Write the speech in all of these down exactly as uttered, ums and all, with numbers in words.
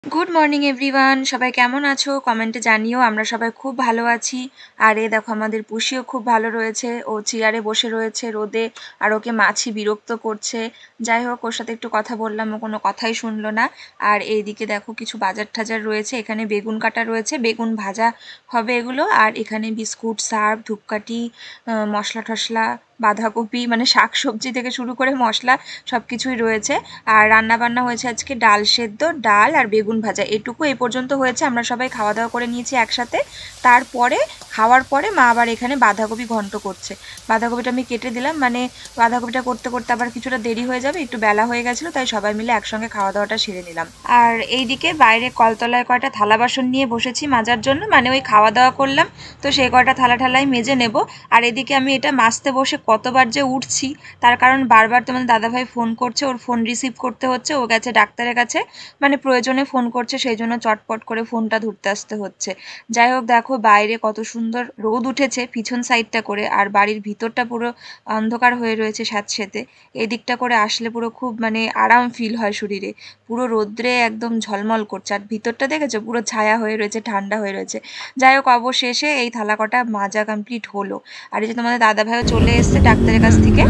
Good morning everyone सबाई केमन आछो कमेंटे जानियो आमरा सबाई खूब भालो आछि। और ये देखो आमादेर पुषिओ खूब भालो रयेछे, ओ चेयारे बसे रयेछे रोदे और ओके माछि बिरक्त करछे। जाई होक ओर साथे एकटु कथा बोललाम, ओ कोनो कथाई शुनलो ना। और एइदिके देखो किछु बाजार टाजार रयेछे, एखाने बेगुन काटा रयेछे, बेगुन भाजा होबे एगुलो। और एखाने बिस्कुट सार्फ धूपकाठी मशला टशला बाँधाकपि माने शाक सब्जी थेके शुरू करे मशला सबकिछुई रयेछे। और रान्ना बान्ना हयेछे आजके डाल सेদ্ধ डाल और बेगुन भाजा एटुकु ए पर्यन्त हयेछे। आमरा सबाई खाওয়া दाওয়া करे निয়েছি एकसाथे। तारपरे खाওয়ার পরে মা আবার এখানে বাঁধাকপি ঘন্ট করছে। বাঁধাকপিটা আমি কেটে দিলাম, মানে বাঁধাকপিটা করতে করতে আবার কিছুটা দেরি হয়ে যাবে, একটু বেলা হয়ে গেছিল, তাই সবাই মিলে একসঙ্গে খাওয়া দাওয়াটা সেরে নিলাম। আর এইদিকে বাইরে কলতলায় কয়টা থালা বাসন নিয়ে বসেছি মাজার জন্য, মানে ওই খাওয়া দাওয়া করলাম তো সেই কয়টা থালা ঠালাই মেজে নেব। আর এদিকে আমি এটা মাজতে বসে কতবার যে উঠছি, তার কারণ বারবার তোমাদের দাদাভাই ফোন করছে, ওর ফোন রিসিভ করতে হচ্ছে, ও গেছে ডাক্তারের কাছে, মানে প্রয়োজনে ফোন করছে, সেই জন্য চটপট করে ফোনটা ধরতে আসতে হচ্ছে। যাই হোক দেখো বাইরে কত সুন্দর রোদ উঠেছে পিছন সাইডটা করে, আর বাড়ির ভিতরটা পুরো অন্ধকার হয়ে রয়েছে স্যাঁতসেঁতে। এই দিকটা করে আসলে পুরো খুব মানে আরাম ফিল হয় শরীরে, পুরো রোদ্রে একদম ঝলমল করছে। আর ভিতরটা দেখেছো পুরো ছায়া হয়ে রয়েছে, ঠান্ডা হয়ে রয়েছে। যাই হোক অবশেষে এই থালা কটা মাজা কমপ্লিট হলো। আর এই যে তোমাদের দাদাভাইও চলে এসছে ডাক্তারের কাছ থেকে।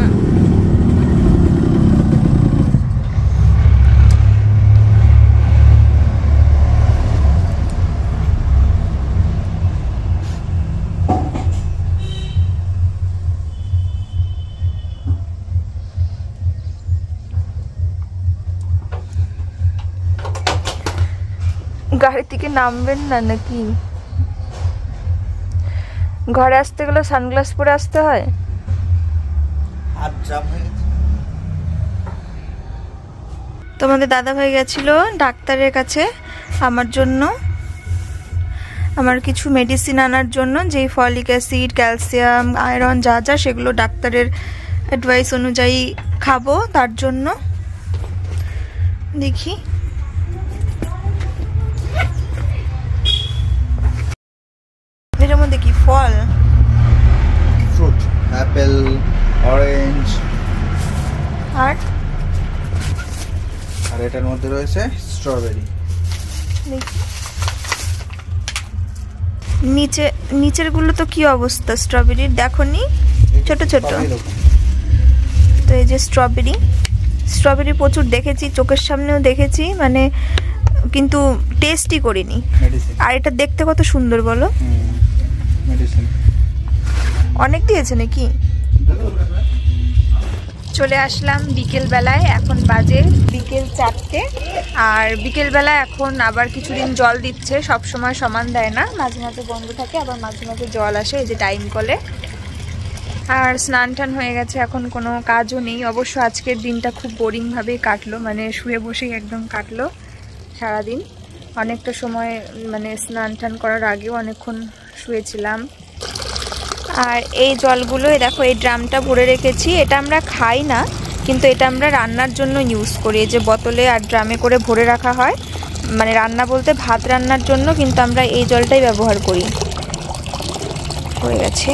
গাড়ি থেকে নামবেন না নাকি? ঘরে আসতে গেলে সানগ্লাস পরে আসতে হয়। তোমাদের দাদা ভাই গেছিল ডাক্তারের কাছে আমার জন্য, আমার কিছু মেডিসিন আনার জন্য, যেই ফলিক অ্যাসিড ক্যালসিয়াম আয়রন যা যা সেগুলো ডাক্তারের অ্যাডভাইস অনুযায়ী খাবো, তার জন্য। দেখি এর মধ্যে কি ফল, ফ্রুট, অ্যাপেল, অরেঞ্জ, আর আর এটার মধ্যে রয়েছে স্ট্রবেরি। দেখি নিচে নিচের গুলো তো কি অবস্থা স্ট্রবেরির, দেখো নি ছোট ছোট। তো এই যে স্ট্রবেরি, স্ট্রবেরি প্রচুর দেখেছি, চোখের সামনেও দেখেছি, মানে কিন্তু টেস্টই করিনি। আর এটা দেখতে কত সুন্দর বলো, অনেক দিয়েছে নাকি। চলে আসলাম বিকেল বেলায়, এখন বাজে বিকেল চারটে। আর বিকেল বেলা এখন আবার কিছুদিন জল দিচ্ছে, সব সময় সমান দেয় না, মাঝে মাঝে বন্ধ থাকে, আবার মাঝে মাঝে জল আসে এই যে টাইম কলে। আর স্নান টান হয়ে গেছে, এখন কোনো কাজও নেই। অবশ্য আজকের দিনটা খুব বোরিংভাবেই কাটলো, মানে শুয়ে বসেই একদম কাটলো সারাদিন। অনেকটা সময় মানে স্নান টান করার আগেও অনেকক্ষণ শুয়েছিলাম। আর এই জলগুলো দেখো এই ড্রামটা ভরে রেখেছি, এটা আমরা খাই না, কিন্তু এটা আমরা রান্নার জন্য ইউজ করি। যে বোতলে আর ড্রামে করে ভরে রাখা হয়, মানে রান্না বলতে ভাত রান্নার জন্য, কিন্তু আমরা এই জলটাই ব্যবহার করি। হয়ে গেছে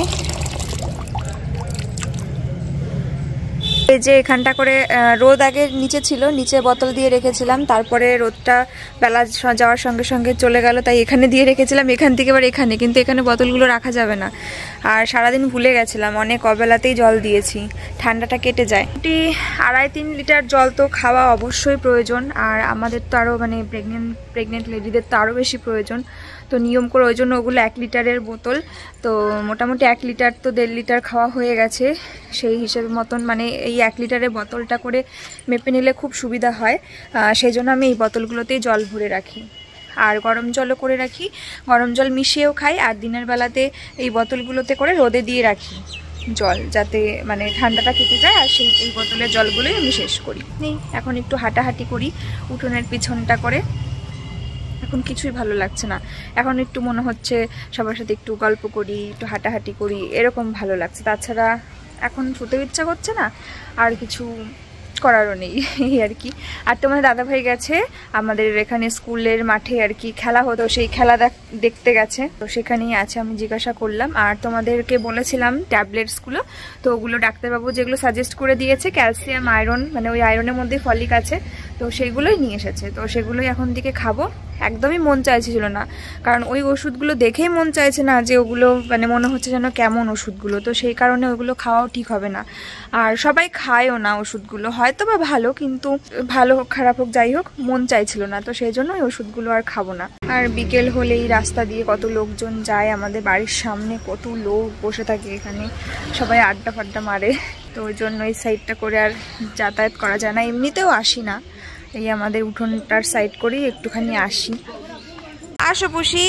এই যে এখানটা করে রোদ আগে নিচে ছিল, নিচে বোতল দিয়ে রেখেছিলাম, তারপরে রোদটা বেলা যাওয়ার সঙ্গে সঙ্গে চলে গেল, তাই এখানে দিয়ে রেখেছিলাম, এখান থেকে এবার এখানে, কিন্তু এখানে বোতলগুলো রাখা যাবে না। আর সারাদিন ভুলে গেছিলাম, অনেক অবেলাতেই জল দিয়েছি, ঠান্ডাটা কেটে যায়। মোটামুটি আড়াই তিন লিটার জল তো খাওয়া অবশ্যই প্রয়োজন, আর আমাদের তো আরও মানে প্রেগনেন্ট প্রেগনেন্ট লেডিদের তো আরও বেশি প্রয়োজন। তো নিয়ম করে ওই জন্য ওগুলো এক লিটারের বোতল, তো মোটামুটি এক লিটার তো দেড় লিটার খাওয়া হয়ে গেছে সেই হিসেবে মতন, মানে এই এক লিটারের বোতলটা করে মেপে নিলে খুব সুবিধা হয়। সেই জন্য আমি এই বোতলগুলোতেই জল ভরে রাখি, আর গরম জলও করে রাখি, গরম জল মিশিয়েও খাই। আর দিনের বেলাতে এই বোতলগুলোতে করে রোদে দিয়ে রাখি জল, যাতে মানে ঠান্ডাটা কেটে যায়। আর সেই এই বোতলের জলগুলোই আমি শেষ করি। নেই এখন একটু হাঁটাহাঁটি করি উঠোনের পিছনটা করে, এখন কিছুই ভালো লাগছে না, এখন একটু মনে হচ্ছে সবার সাথে একটু গল্প করি, একটু হাঁটাহাঁটি করি, এরকম ভালো লাগছে। তাছাড়া এখন শুতেও ইচ্ছা করছে না, আর কিছু করারও নেই এই আর কি। আর তোমাদের দাদাভাই গেছে আমাদের এখানে স্কুলের মাঠে আর কি খেলা হতো, সেই খেলা দেখতে গেছে, তো সেখানেই আছে। আমি জিজ্ঞাসা করলাম, আর তোমাদেরকে বলেছিলাম ট্যাবলেটসগুলো, তো ওগুলো ডাক্তারবাবু যেগুলো সাজেস্ট করে দিয়েছে ক্যালসিয়াম আয়রন, মানে ওই আয়রনের মধ্যে ফলিক আছে, তো সেগুলোই নিয়ে এসেছে, তো সেগুলোই এখন দিকে খাবো। একদমই মন চাইছিল না, কারণ ওই ওষুধগুলো দেখেই মন চাইছে না যে ওগুলো মানে মনে হচ্ছে যেন কেমন ওষুধগুলো, তো সেই কারণে ওগুলো খাওয়াও ঠিক হবে না। আর সবাই খায়ও না ওষুধগুলো, হয়তো বা ভালো, কিন্তু ভালো হোক খারাপ হোক যাই হোক মন চাইছিল না, তো সেই জন্য ওই ওষুধগুলো আর খাবো না। আর বিকেল হলেই রাস্তা দিয়ে কত লোকজন যায়, আমাদের বাড়ির সামনে কত লোক বসে থাকে এখানে, সবাই আড্ডা ফাড্ডা মারে, তো ওই জন্য এই সাইডটা করে আর যাতায়াত করা যায় না। এমনিতেও আসি না, এই আমাদের উঠোনটার সাইড করেই একটুখানি আসি। আসো পুষি,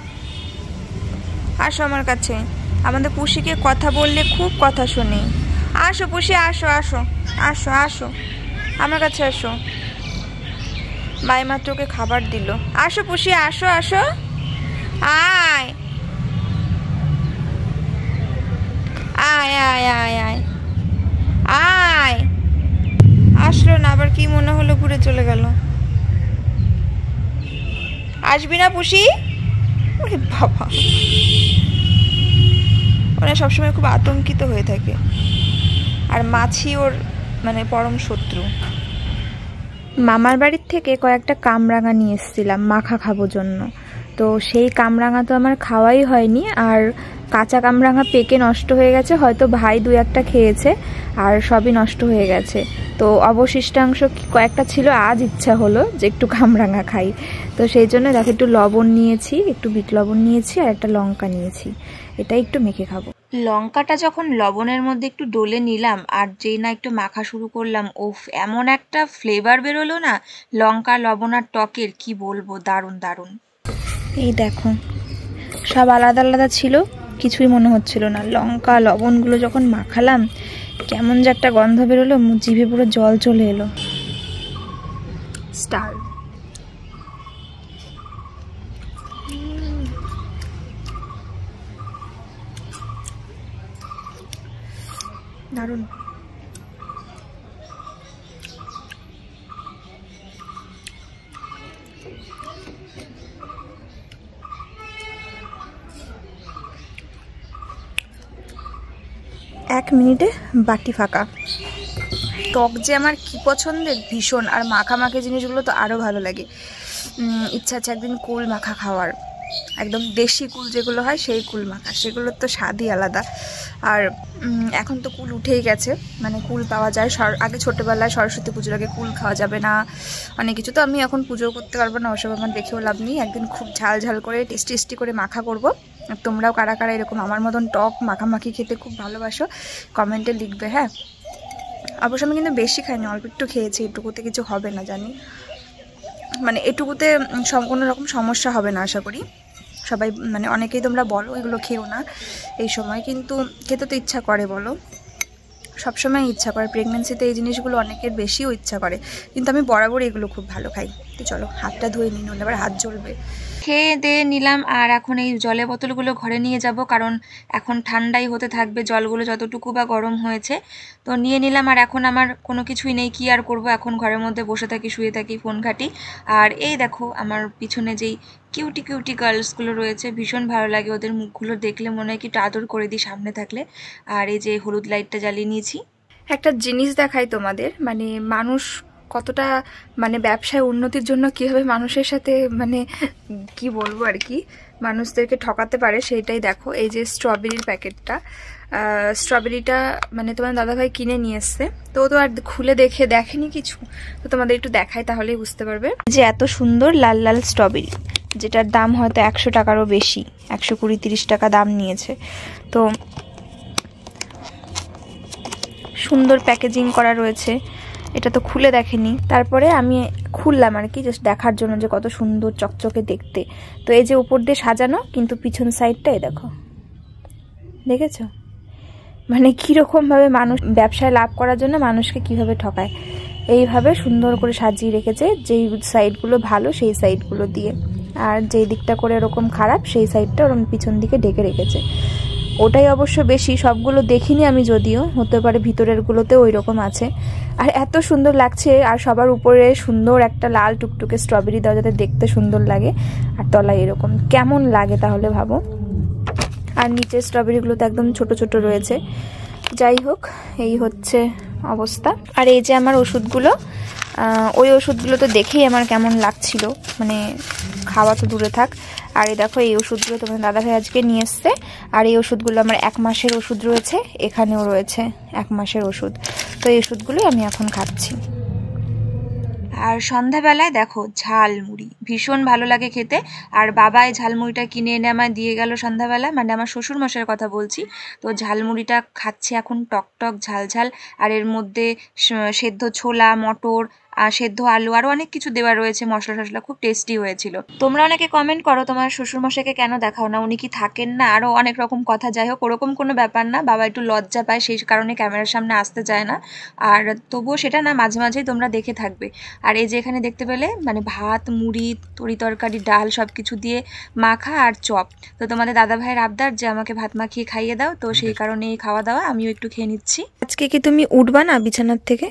আসো আমার কাছে। আমাদের পুষিকে কথা বললে খুব কথা শোনে। আসো পুষি, আসো আসো আসো আসো আমার কাছে আসো। মাই মাত্র ওকে খাবার দিল। আসো পুষি, আসো আসো, আয় আয় আয় আয় আয় আয়। আসলো না, আবার কি মনে হলো ঘুরে চলে গেল। আসবি না পুষি? ওরে বাবা, ওরা সবসময় খুব আতঙ্কিত হয়ে থাকে, আর মাছি ওর মানে পরম শত্রু। মামার বাড়ির থেকে কয়েকটা কামরাঙা নিয়ে এসেছিলাম মাখা খাবো জন্য, তো সেই কামরাঙা তো আমার খাওয়াই হয়নি, আর কাঁচা কামরাঙা পেকে নষ্ট হয়ে গেছে, হয়তো ভাই দু একটা খেয়েছে আর সবই নষ্ট হয়ে গেছে। তো অবশিষ্টাংশ কয়েকটা ছিল, আজ ইচ্ছা হলো যে একটু কামরাঙা খাই, তো সেই জন্য দেখো একটু লবণ নিয়েছি, একটু বিট লবণ নিয়েছি, আর একটা লঙ্কা নিয়েছি, এটা একটু মেখে খাবো। লঙ্কাটা যখন লবণের মধ্যে একটু ডলে নিলাম আর যেই না একটু মাখা শুরু করলাম, ওফ এমন একটা ফ্লেভার বেরোলো না লঙ্কা লবণ আর টকের, কি বলবো, দারুণ দারুণ। এই দেখো সব আলাদা আলাদা ছিল, কিছুই মনে হচ্ছিল না, লঙ্কা লবণগুলো যখন মাখালাম কেমন যে একটা গন্ধ বেরোলো, জিভে পুরো জল চলে এলো। স্টার দারুণ। এক মিনিটে বাটি ফাঁকা। টক যে আমার কি পছন্দের ভীষণ, আর মাখা মাখা জিনিসগুলো তো আরও ভালো লাগে। ইচ্ছা আছে একদিন কুল মাখা খাওয়ার, একদম দেশি কুল যেগুলো হয় সেই কুল মাখা, সেগুলোর তো স্বাদই আলাদা। আর এখন তো কুল উঠেই গেছে, মানে কুল পাওয়া যায়, আগে ছোটোবেলায় সরস্বতী পুজোর আগে কুল খাওয়া যাবে না অনেক কিছু, তো আমি এখন পুজো করতে পারবো না, ওসব আমার দেখেও লাভ নেই। একদিন খুব ঝাল ঝাল করে টেস্টি টেস্টি করে মাখা করবো। তোমরাও কারা কারা এরকম আমার মতন টক মাখামাখি খেতে খুব ভালোবাসো কমেন্টে লিখবে। হ্যাঁ, অবশ্য আমি কিন্তু বেশি খাইনি, অল্প একটু খেয়েছি, এটুকুতে কিছু হবে না জানি, মানে এটুকুতে কোনো রকম সমস্যা হবে না আশা করি। সবাই মানে অনেকেই তোমরা বলো এগুলো খেও না এই সময়, কিন্তু খেতে তো ইচ্ছা করে, বলো সবসময় ইচ্ছা করে, প্রেগনেন্সিতে এই জিনিসগুলো অনেকের বেশিও ইচ্ছা করে, কিন্তু আমি বরাবর এগুলো খুব ভালো খাই। তো চলো হাতটা ধুয়ে নিই, নইলে আবার হাত জ্বলবে। খেয়ে দিয়ে নিলাম, আর এখন এই জলের বোতলগুলো ঘরে নিয়ে যাব, কারণ এখন ঠান্ডাই হতে থাকবে জলগুলো যতটুকু বা গরম হয়েছে, তো নিয়ে নিলাম। আর এখন আমার কোনো কিছুই নেই, কি আর করব, এখন ঘরের মধ্যে বসে থাকি, শুয়ে থাকি, ফোন ঘাঁটি। আর এই দেখো আমার পিছনে যেই কিউটি কিউটি গার্লসগুলো রয়েছে, ভীষণ ভালো লাগে ওদের মুখগুলো দেখলে, মনে হয় কি আদর করে দিই সামনে থাকলে। আর এই যে হলুদ লাইটটা জ্বালিয়ে নিয়েছি। একটা জিনিস দেখাই তোমাদের, মানে মানুষ কতটা মানে ব্যবসায় উন্নতির জন্য কীভাবে মানুষের সাথে মানে কি বলবো আর কি মানুষদেরকে ঠকাতে পারে, সেইটাই দেখো। এই যে স্ট্রবেরির প্যাকেটটা, স্ট্রবেরিটা মানে তোমার দাদাভাই কিনে নিয়ে এসছে, তো তো আর খুলে দেখে দেখেনি কিছু, তো তোমাদের একটু দেখাই তাহলেই বুঝতে পারবে। যে এত সুন্দর লাল লাল স্ট্রবেরি, যেটার দাম হয়তো একশো টাকারও বেশি, একশো কুড়ি তিরিশ টাকা দাম নিয়েছে, তো সুন্দর প্যাকেজিং করা রয়েছে। এটা তো খুলে দেখেনি, তারপরে আমি খুললাম আর কি জাস্ট দেখার জন্য যে কত সুন্দর চকচকে দেখতে। তো এই যে উপর দিয়ে সাজানো, কিন্তু পিছন সাইডটা এই দেখো, দেখেছো মানে কীরকমভাবে মানুষ ব্যবসায় লাভ করার জন্য মানুষকে কিভাবে ঠকায়, এইভাবে সুন্দর করে সাজিয়ে রেখেছে, যেই সাইডগুলো ভালো সেই সাইডগুলো দিয়ে, আর যেই দিকটা করে এরকম খারাপ সেই সাইডটা ওরকম পিছন দিকে ডেকে রেখেছে। ওটাই অবশ্য বেশি, সবগুলো দেখিনি আমি, যদিও হতে পারে ভিতরের গুলোতে ওই রকম আছে। আর এত সুন্দর লাগছে, আর সবার উপরে সুন্দর একটা লাল টুকটুকে স্ট্রবেরি দেওয়া, যাতে দেখতে সুন্দর লাগে, আর তলায় এরকম, কেমন লাগে তাহলে ভাবো। আর নিচে স্ট্রবেরিগুলো তো একদম ছোট ছোট রয়েছে। যাই হোক, এই হচ্ছে অবস্থা। আর এই যে আমার ওষুধগুলো, ওই ওষুধগুলো তো দেখেই আমার কেমন লাগছিল, মানে খাওয়া তো দূরে থাক। আর এই দেখো এই ওষুধগুলো তোমার দাদাভাই আজকে নিয়ে এসছে, আর এই ওষুধগুলো আমার এক মাসের ওষুধ রয়েছে, এখানেও রয়েছে এক মাসের ওষুধ। তো এই ওষুধগুলোই আমি এখন খাচ্ছি। আর সন্ধ্যাবেলায় দেখো ঝালমুড়ি ভীষণ ভালো লাগে খেতে, আর বাবা এই ঝালমুড়িটা কিনে এনে আমায় দিয়ে গেল সন্ধ্যাবেলা, মানে আমার শ্বশুর মশাইয়ের কথা বলছি। তো ঝালমুড়িটা খাচ্ছি এখন, টক টক ঝাল ঝাল, আর এর মধ্যে সেদ্ধ ছোলা, মটর আর সেদ্ধ আলু আরও অনেক কিছু দেওয়া রয়েছে, মশলা টশলা, খুব টেস্টি হয়েছিল। তোমরা অনেকে কমেন্ট করো তোমার শ্বশুরমশাইকে কেন দেখাও না, উনি কি থাকেন না, আরও অনেক রকম কথা। যাই হোক, ওরকম কোনো ব্যাপার না, বাবা একটু লজ্জা পায় সেই কারণে ক্যামেরার সামনে আসতে চায় না। আর তবুও সেটা না, মাঝে মাঝেই তোমরা দেখে থাকবে। আর এই যে এখানে দেখতে পেলে মানে ভাত, মুড়ি, তরি তরকারি, ডাল সব কিছু দিয়ে মাখা আর চপ। তো তোমাদের দাদা ভাইয়ের আবদার যে আমাকে ভাত মাখিয়ে খাইয়ে দাও, তো সেই কারণেই খাওয়া দাওয়া, আমিও একটু খেয়ে নিচ্ছি। আজকে কি তুমি উঠবা না বিছানার থেকে?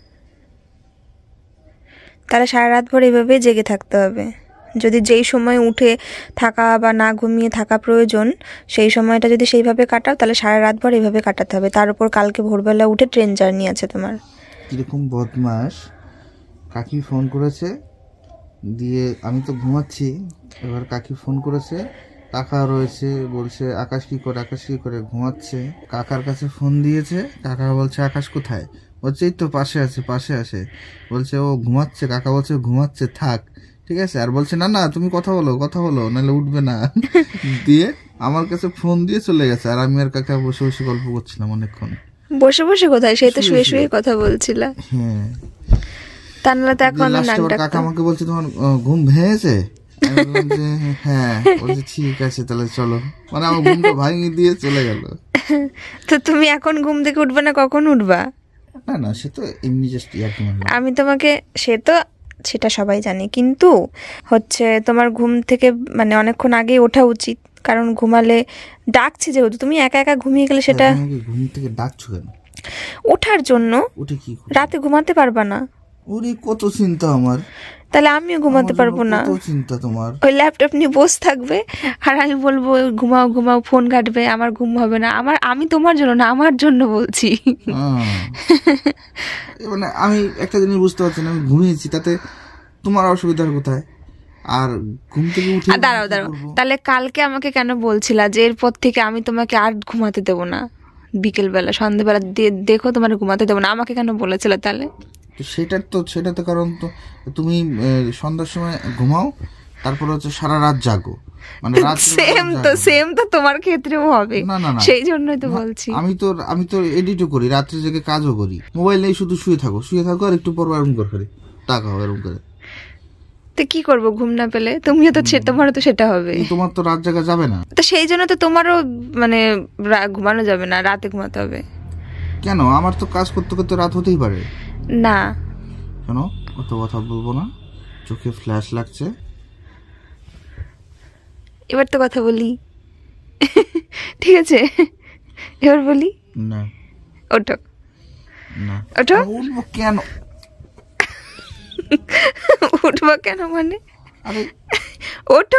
তাহলে সারা রাত ভর এইভাবে জেগে থাকতে হবে। যদি যেই সময় উঠে থাকা বা না ঘুমিয়ে থাকা প্রয়োজন, সেই সময়টা যদি সেইভাবে কাটাও, তাহলে সারা রাত ভর এইভাবে কাটাতে হবে। তার উপর কালকে ভোরবেলা উঠে ট্রেন জার্নি আছে তোমার। কিরকম বদমাস, কাকি ফোন করেছে, দিয়ে আমি তো ঘুমাচ্ছি, এবার কাকি ফোন করেছে, কাকা রয়েছে, বলছে আকাশ কি করে, আকাশ কি করে, ঘুমাচ্ছে। কাকার কাছে ফোন দিয়েছে, কাকা বলছে আকাশ কোথায়, বলছে এই তো পাশে আছে, পাশে আসে, বলছে ও ঘুমাচ্ছে, কাকা বলছে ঘুমাচ্ছে থাক, ঠিক আছে। আর বলছে না না তুমি কথা বলো, কথা বলো, নাহলে উঠবে না। দিয়ে আমার কাছে ফোন দিয়ে চলে গেছে, আর আমি আর কাকা বসে বসে গল্প করছিলাম অনেকক্ষণ। বসে বসে কোথায়, সেই তো শুয়ে শুয়ে কথা বলছিলা। হ্যাঁ, তা নাহলে তো এখন কাকা আমাকে বলছে তোমার ঘুম ভেঙেছে, হ্যাঁ, বলছে ঠিক আছে তাহলে চলো, মানে আমার ঘুমটা ভাঙিয়ে দিয়ে চলে গেল। তো তুমি এখন ঘুম থেকে উঠবে না, কখন উঠবা? না না, সে তো এমনি জাস্ট ইয়ার্কি মারলাম। আমি তোমাকে, সে তো সেটা সবাই জানে, কিন্তু হচ্ছে তোমার ঘুম থেকে মানে অনেকক্ষণ আগেই ওঠা উচিত, কারণ ঘুমালে ডাকছে যেহেতু, তুমি একা একা ঘুমিয়ে গেলে সেটা। ঘুম থেকে ডাকছো কেন? ওঠার জন্য। উঠে কি রাতে ঘুমাতে পারবা না? ওরে কত চিন্তা আমার, তাহলে আমিও ঘুমাতে পারবো না। কত চিন্তা তোমার। ওই ল্যাপটপ নিয়ে বসে থাকবে, আর আমি বলবো ঘুমাও ঘুমাও, ফোন ঘাটবে, আমার ঘুম হবে না। আমার, আমি তোমার জন্য না, আমার জন্য বলছি। মানে আমি একটা জিনিস বুঝতে পারছি না, আমি ঘুমিয়েছি, তাতে তোমার অসুবিধার কোথায়? আর ঘুম থেকে উঠে দাঁড়াও দাঁড়াও, তাহলে কালকে আমাকে কেন বলছিলা যে এরপর থেকে আমি তোমাকে আর ঘুমাতে দেবো না, বিকেলবেলা সন্ধ্যাবেলা দেখো তোমার ঘুমাতে দেবো না, আমাকে কেন বলেছিলে? তাহলে সেটা তো সেটা তো কারণ তো তুমি সন্ধ্যার সময় ঘুমাও, তারপর হচ্ছে সারা রাত জাগো, মানে রাত সেম তো সেম তো তোমার ক্ষেত্রেও হবে। না না, সেই জন্যই তো বলছি। আমি তো আমি তো এডিটও করি, রাত্রে জেগে কাজও করি, মোবাইল নেই, শুধু শুয়ে থাকো, শুয়ে থাকো, আর একটু পর এরকম করে টাকা হবে এরকম করে। তো কি করবো ঘুম না পেলে? তুমিও তো, তোমারও তো সেটা হবে। তোমার তো রাত জাগা যাবে না, তো সেই জন্য তো তোমারও মানে ঘুমানো যাবে না, রাতে ঘুমাতে হবে। কেন? আমার তো কাজ করতে করতে রাত হতেই পারে না। কেন? অত কথা বলবো না, চোখে ফ্ল্যাশ লাগছে। এবার তো কথা বলি, ঠিক আছে? এবার বলি না। ওঠো না, ওঠো। উঠবো কেন? উঠবো কেন মানে? আরে ওঠো।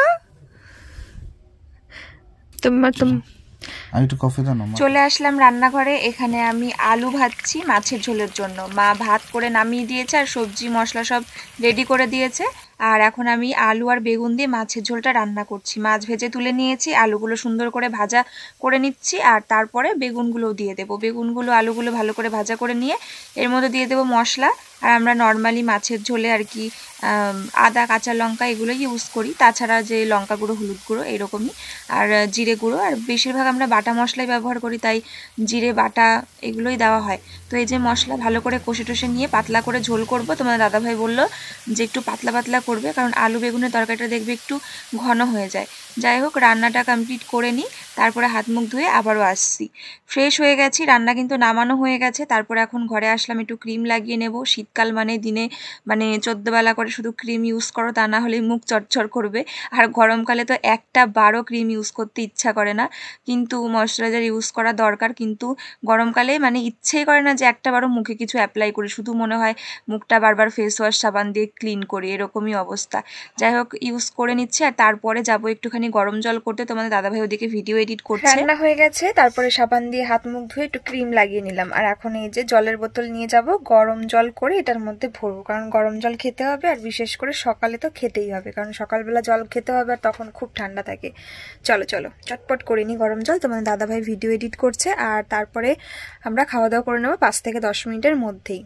তোমার তুম আমি একটু কফি দাও না। চলে আসলাম রান্নাঘরে, এখানে আমি আলু ভাজছি মাছের ঝোলের জন্য। মা ভাত করে নামিয়ে দিয়েছে, আর সবজি মশলা সব রেডি করে দিয়েছে। আর এখন আমি আলু আর বেগুন দিয়ে মাছের ঝোলটা রান্না করছি। মাছ ভেজে তুলে নিয়েছি, আলুগুলো সুন্দর করে ভাজা করে নিচ্ছি, আর তারপরে বেগুনগুলোও দিয়ে দেবো। বেগুনগুলো আলুগুলো ভালো করে ভাজা করে নিয়ে এর মধ্যে দিয়ে দেবো মশলা। আর আমরা নর্মালি মাছের ঝোলে আর কি আদা, কাঁচা লঙ্কা এগুলো ইউজ করি, তাছাড়া যে লঙ্কা গুঁড়ো, হলুদ গুঁড়ো এইরকমই, আর জিরে গুঁড়ো, আর বেশিরভাগ আমরা বাটা মশলাই ব্যবহার করি, তাই জিরে বাটা এগুলোই দেওয়া হয়। তো এই যে মশলা ভালো করে কষে টষে নিয়ে পাতলা করে ঝোল করব। তোমাদের দাদাভাই বললো যে একটু পাতলা পাতলা করবে, কারণ আলু বেগুনের তরকারিটা দেখবে একটু ঘন হয়ে যায়। যাই হোক, রান্নাটা কমপ্লিট করে নিই, তারপরে হাত মুখ ধুয়ে আবারও আসছি। ফ্রেশ হয়ে গেছি, রান্না কিন্তু নামানো হয়ে গেছে। তারপরে এখন ঘরে আসলাম, একটু ক্রিম লাগিয়ে নেব। শীতকাল মানে দিনে মানে চোদ্দোবেলা করে শুধু ক্রিম ইউজ করো, তা না হলেই মুখ চটচড় করবে। আর গরমকালে তো একটা বারও ক্রিম ইউজ করতে ইচ্ছা করে না, কিন্তু ময়শ্চারাইজার ইউজ করা দরকার। কিন্তু গরমকালে মানে ইচ্ছেই করে না যে একটা বারও মুখে কিছু অ্যাপ্লাই করি, শুধু মনে হয় মুখটা বারবার ফেস ওয়াশ সাবান দিয়ে ক্লিন করি, এরকমই অবস্থা। যাই হোক, ইউজ করে নিচ্ছি, আর তারপরে যাবো একটুখানি গরম জল করতে। তোমাদের দাদাভাই ওদিকে ভিডিও এডিট করছে। রান্না হয়ে গেছে, তারপরে সাবান দিয়ে হাত মুখ ধুয়ে একটু ক্রিম লাগিয়ে নিলাম, আর এখন এই যে জলের বোতল নিয়ে যাব, গরম জল করে এটার মধ্যে ভরবো, কারণ গরম জল খেতে হবে আর বিশেষ করে সকালে তো খেতেই হবে, কারণ সকালবেলা জল খেতে হবে আর তখন খুব ঠান্ডা থাকে। চলো চলো চটপট করে নিই গরম জল। তোমার দাদাভাই ভিডিও এডিট করছে আর তারপরে আমরা খাওয়া দাওয়া করে নেবো পাঁচ থেকে দশ মিনিটের মধ্যেই।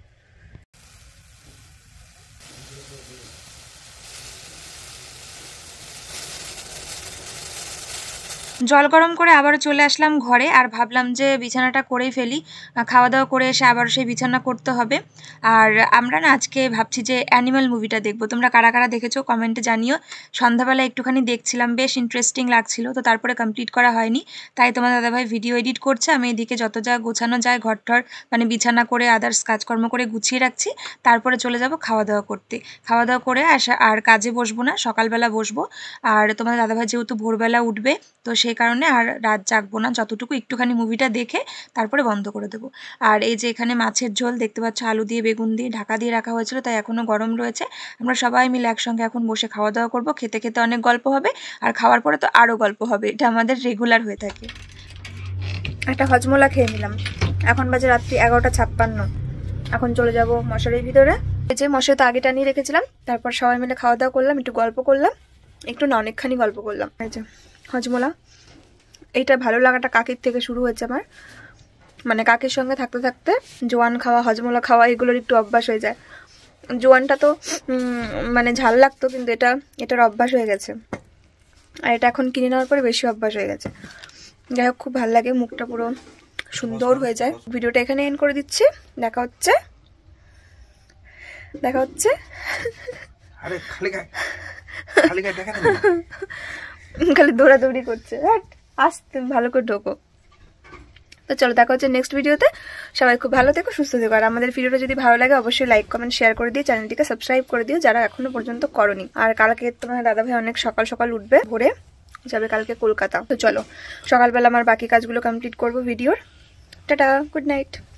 জল গরম করে আবারও চলে আসলাম ঘরে আর ভাবলাম যে বিছানাটা করেই ফেলি, খাওয়া দাওয়া করে এসে আবার সেই বিছানা করতে হবে। আর আমরা না আজকে ভাবছি যে অ্যানিম্যাল মুভিটা দেখবো। তোমরা কারা কারা দেখেছো কমেন্টে জানিও। সন্ধ্যাবেলা একটুখানি দেখছিলাম, বেশ ইন্টারেস্টিং লাগছিল, তো তারপরে কমপ্লিট করা হয়নি। তাই তোমার দাদাভাই ভিডিও এডিট করছে, আমি এদিকে যত যা গোছানো যায় ঘরটর মানে বিছানা করে আদার্স কাজকর্ম করে গুছিয়ে রাখছি। তারপরে চলে যাব খাওয়া দাওয়া করতে। খাওয়া দাওয়া করে আসা আর কাজে বসবো না, সকালবেলা বসবো। আর তোমার দাদাভাই যেহেতু ভোরবেলা উঠবে তো সেই কারণে আর রাত জাগবো না, যতটুকু একটুখানি মুভিটা দেখে তারপরে বন্ধ করে দেবো। আর এই যে এখানে মাছের ঝোল দেখতে পাচ্ছ, আলু দিয়ে বেগুন দিয়ে ঢাকা দিয়ে রাখা হয়েছিল, তাই এখনও গরম রয়েছে। আমরা সবাই মিলে একসঙ্গে এখন বসে খাওয়া দাওয়া করবো। খেতে খেতে অনেক গল্প হবে আর খাওয়ার পরে তো আরও গল্প হবে, এটা আমাদের রেগুলার হয়ে থাকে। একটা হজমোলা খেয়ে নিলাম, এখন বাজে রাত্রি এগারোটা ছাপ্পান্ন। এখন চলে যাব মশারির ভিতরে। এই যে মশারি তো আগে টানিয়ে রেখেছিলাম, তারপর সবাই মিলে খাওয়া দাওয়া করলাম, একটু গল্প করলাম, একটু না অনেকখানি গল্প করলাম। এই যে হজমোলা, এইটা ভালো লাগাটা কাকির থেকে শুরু হয়েছে আমার, মানে কাকির সঙ্গে থাকতে থাকতে জোয়ান খাওয়া হজমোলা খাওয়া এগুলোর একটু অভ্যাস হয়ে যায়। জোয়ানটা তো মানে ঝাল লাগতো, কিন্তু এটা এটার অভ্যাস হয়ে গেছে, আর এটা এখন কিনে নেওয়ার পরে বেশি অভ্যাস হয়ে গেছে। যাই হোক খুব ভালো লাগে, মুখটা পুরো সুন্দর হয়ে যায়। ভিডিওটা এখানে এন্ড করে দিচ্ছি, দেখা হচ্ছে দেখা হচ্ছে আরে খালি গায়ে খালি গায়ে দেখা খালি দৌড়াদৌড়ি করছে, আসতে ভালো করে ঢোকো। তো চলো দেখা হচ্ছে নেক্সট ভিডিওতে। সবাই খুব ভালো থেকো, সুস্থ থেকো। আর আমাদের ভিডিওটা যদি ভালো লাগে অবশ্যই লাইক কমেন্ট শেয়ার করে দিও, চ্যানেলটিকে সাবস্ক্রাইব করে দিও যারা এখনো পর্যন্ত করনি। আর কালকে তোমার দাদাভাই অনেক সকাল সকাল উঠবে, ভোরে যাবে কালকে কলকাতা। তো চলো সকালবেলা আমার বাকি কাজগুলো কমপ্লিট করবো ভিডিওর। Tata, good night.